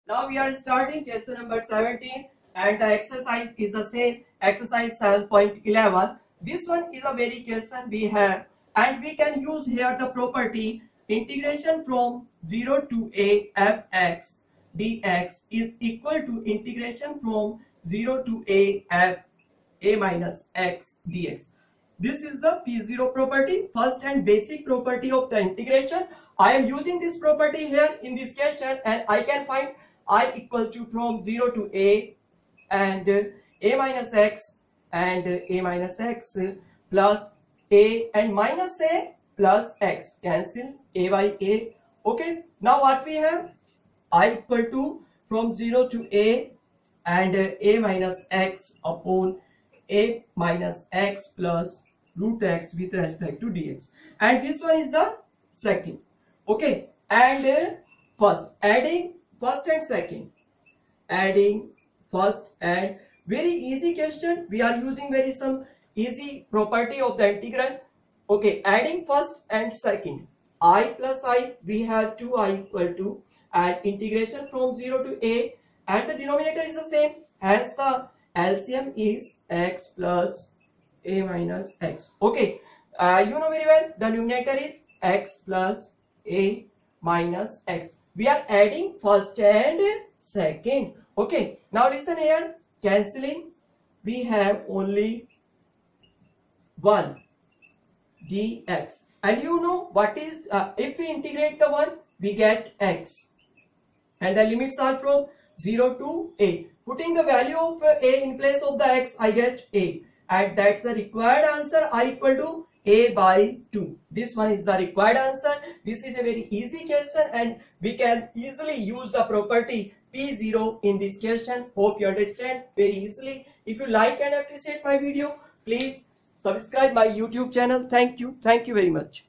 Now we are starting question number 17 and the exercise is the same, exercise 7.11. This one is a very question we have and we can use here the property integration from 0 to a fx dx is equal to integration from 0 to a f a minus x dx. This is the P0 property, first and basic property of the integration. I am using this property here in this question and I can find I equal to from 0 to a and a minus x and a minus x plus a and minus a plus x, cancel a by a. Okay, now what we have, I equal to from 0 to a and a minus x upon a minus x plus root x with respect to dx, and this one is the second. Okay, and first adding first and second, adding first and very easy question. We are using very some easy property of the integral. Okay, adding first and second, I plus I, we have 2i equal to, and integration from 0 to a and the denominator is the same, hence the LCM is x plus a minus x. Okay, you know very well the numerator is x plus a minus x. We are adding first and second. Okay, now listen here, cancelling, we have only 1 dx, and you know what is if we integrate the 1 we get x and the limits are from 0 to a. Putting the value of a in place of the x, I get a, and that's the required answer. I equal to a by 2. This one is the required answer. This is a very easy question and we can easily use the property P0 in this question. Hope you understand very easily. If you like and appreciate my video, please subscribe my YouTube channel. Thank you very much.